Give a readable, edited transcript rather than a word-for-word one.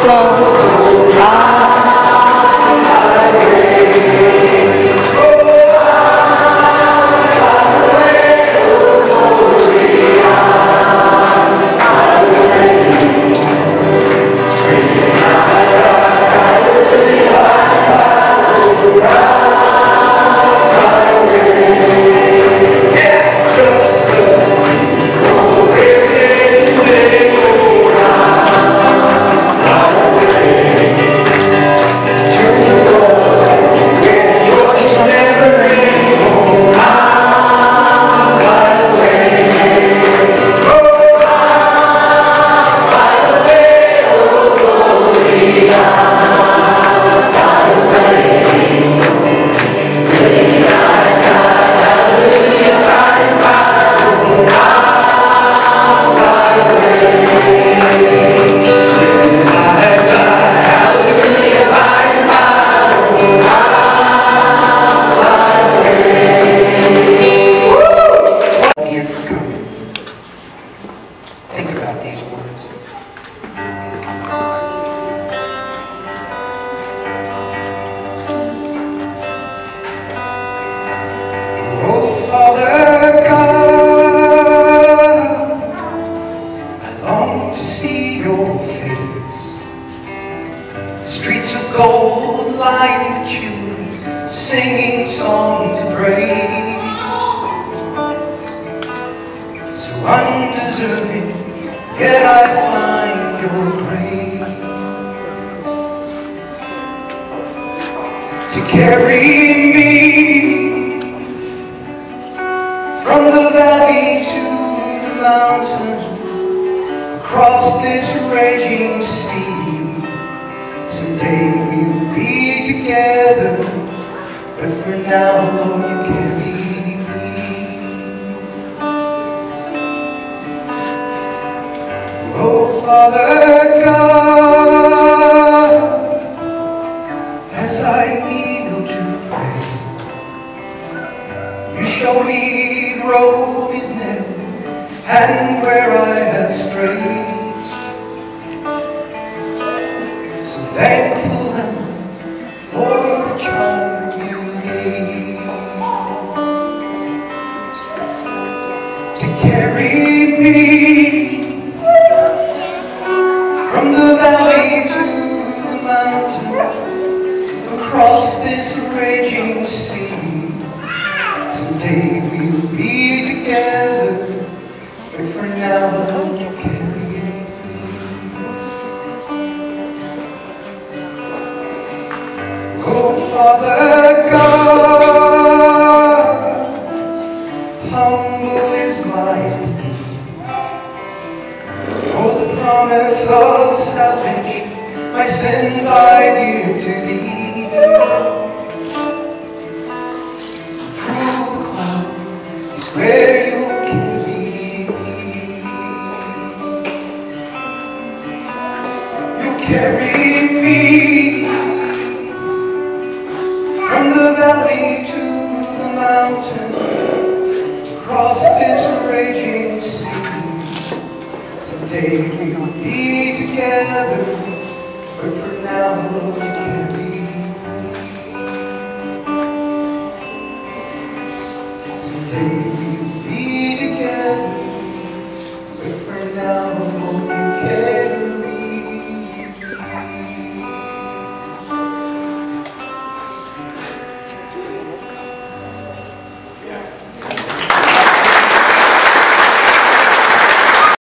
Streets of gold lined with children singing songs of praise. So undeserving, yet I find your grace to carry me from the valley to the mountain, across this raging sea. Someday we'll be together, but for now, Lord, you carry me. Oh, Father God, as I kneel to pray, you show me the road is narrow and where I have strayed. Thankful for the charm you gave to carry me from the valley to the mountain, across this raging sea. Someday we'll be together, but for now you carry me. Oh, Father God, humble is my plea. Oh, the promise of salvation, my sins I give to Thee. Through the clouds is where You carry me. You carry me from the valley to the mountain, across this raging sea. Someday we'll be together, but for now, Lord, you carry me.